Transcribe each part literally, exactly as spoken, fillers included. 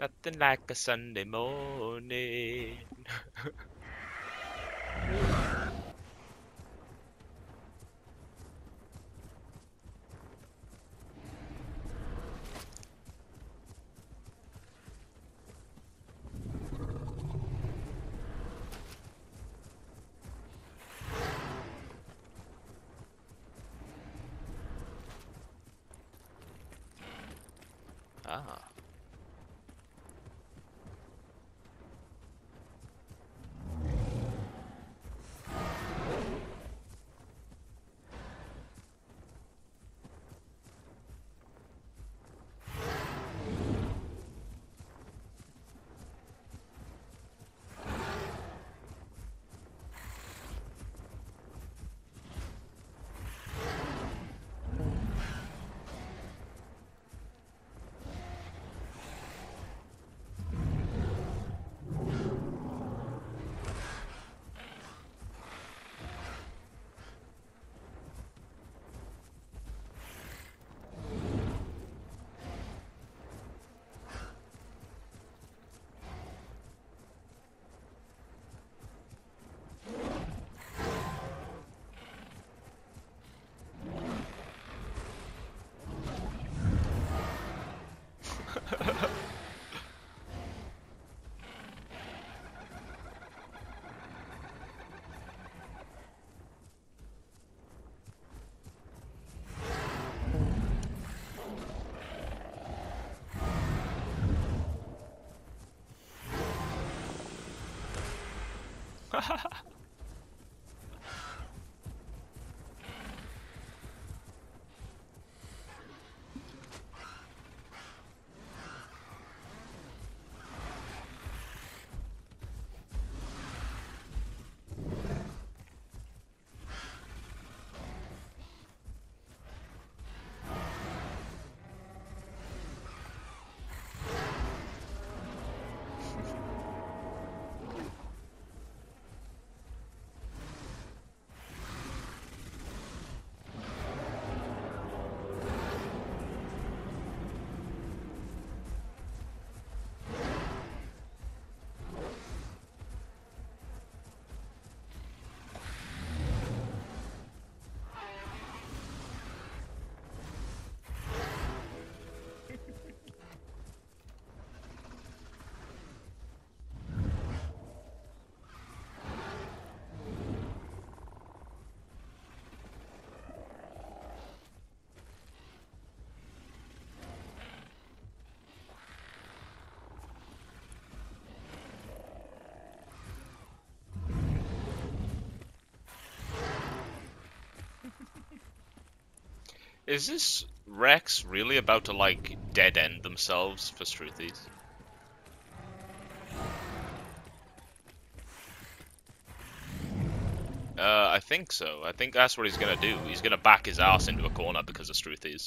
Nothing like a Sunday morning. Ah. Is this Rex really about to, like, dead end themselves for Struthies? Uh, I think so. I think that's what he's gonna do. He's gonna back his ass into a corner because of Struthies.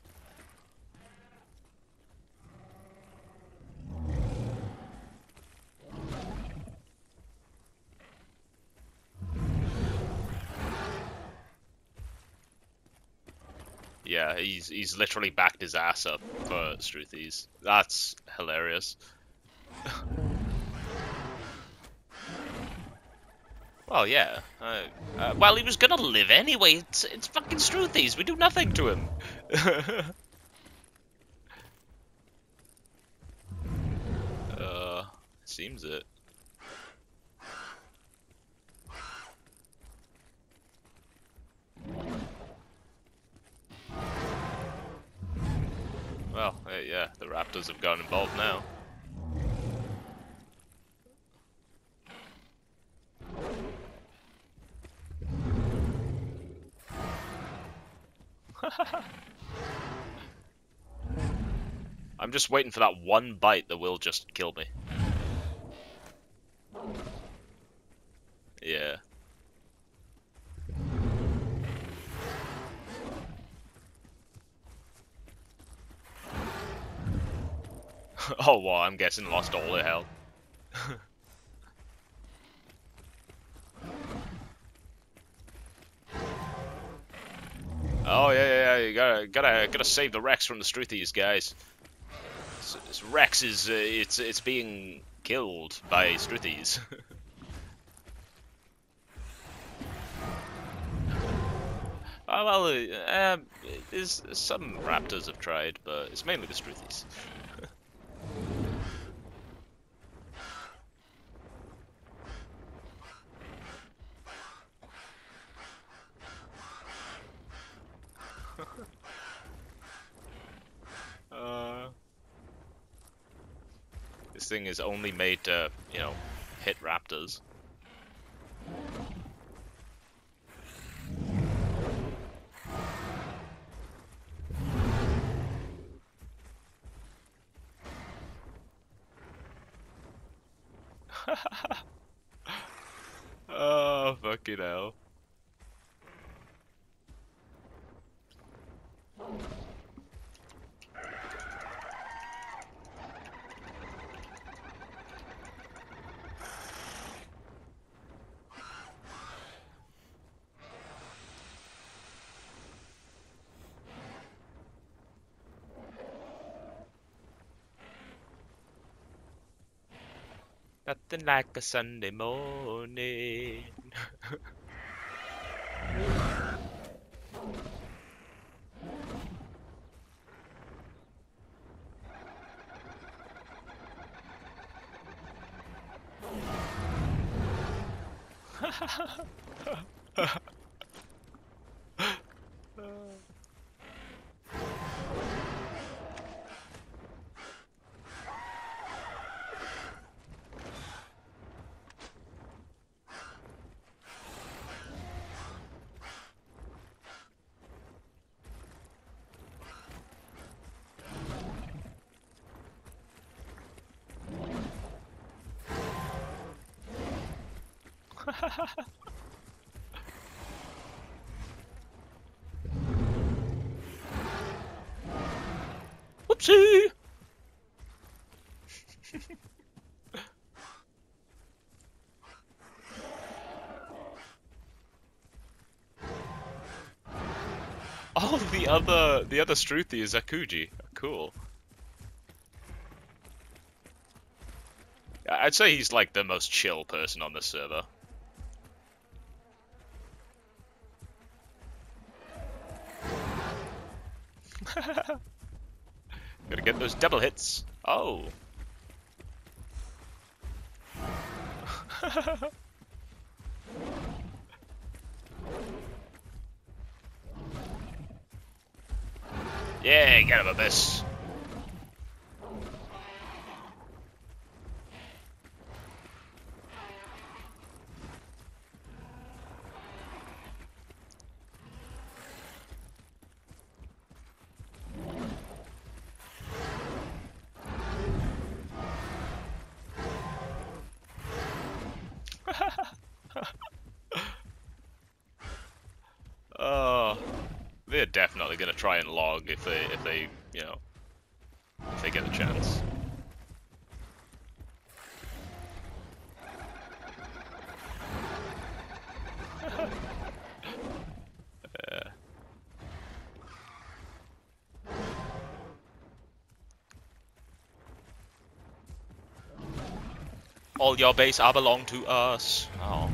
Yeah, he's he's literally backed his ass up for Struthies. That's hilarious. Well, yeah. Uh, uh, well, he was gonna live anyway. It's it's fucking Struthies. We do nothing to him. uh, seems it. Well, uh, yeah, the Raptors have gotten involved now. I'm just waiting for that one bite that will just kill me. Yeah. Oh, well, I'm guessing lost all their health. Oh yeah, yeah, yeah. You gotta, gotta, gotta save the Rex from the Struthies, guys. this, this Rex is uh, it's it's being killed by Struthies. Oh, well, uh, um, there's some raptors have tried, but it's mainly the Struthies. uh, this thing is only made to, you know, hit raptors. Oh, fucking hell. Nothing like a Sunday morning. Whoopsie! Oh, the other the other Struthi is Akuji. Cool. I'd say he's like the most chill person on the server. Gotta get those double hits. Oh. Yeah, get him, Abyss. Oh, they're definitely gonna try and log if they, if they, you know, if they get a chance. Yeah. All your base are belong to us. Oh.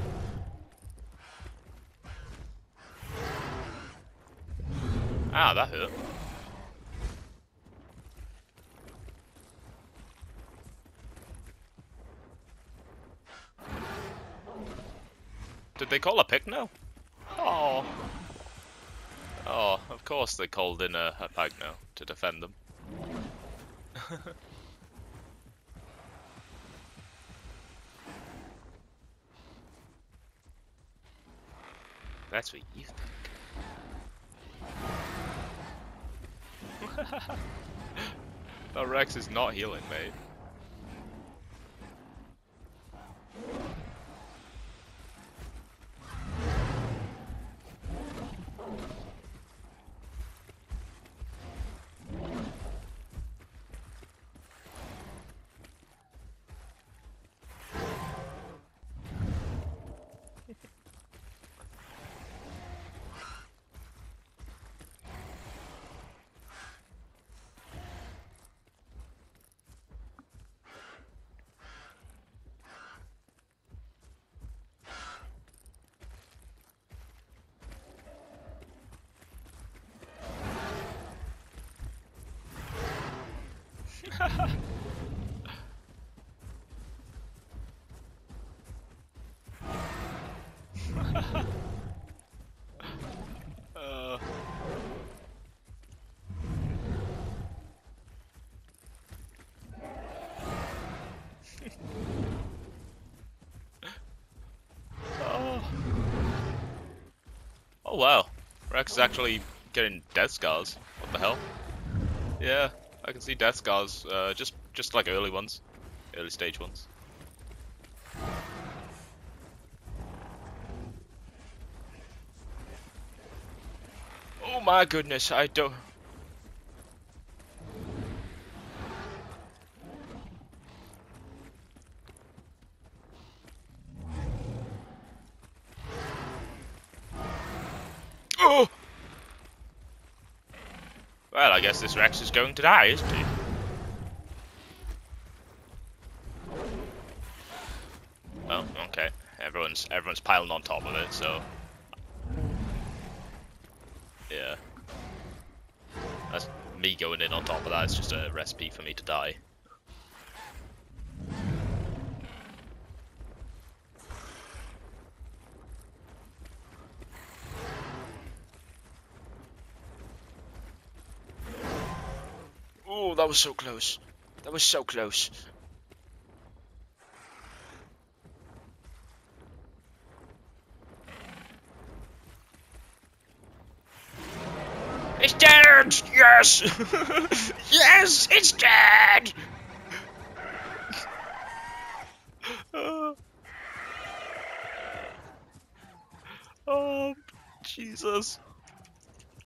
Ah, that hurt. Did they call a Pygno? Oh. Oh, of course they called in a, a Pygno to defend them. That's what you think. No, Rex is not healing, mate. Oh wow, Rex is actually getting death scars. What the hell? Yeah, I can see death scars. Uh, just just like early ones, early stage ones. Oh my goodness, I don't. Oh! Well, I guess this Rex is going to die, isn't he? Oh, okay. Everyone's everyone's piling on top of it, so yeah. That's me going in on top of that. It's just a recipe for me to die. Oh, that was so close. That was so close. It's dead! Yes! Yes, it's dead! Oh, Jesus.